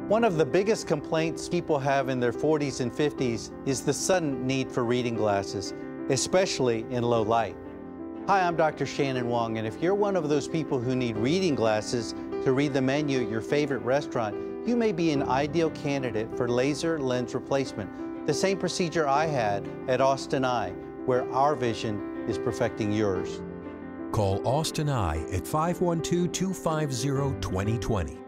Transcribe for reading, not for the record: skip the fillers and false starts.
One of the biggest complaints people have in their 40s and 50s is the sudden need for reading glasses, especially in low light. Hi, I'm Dr. Shannon Wong, and if you're one of those people who need reading glasses to read the menu at your favorite restaurant, you may be an ideal candidate for laser lens replacement, the same procedure I had at Austin Eye, where our vision is perfecting yours. Call Austin Eye at 512-250-2020.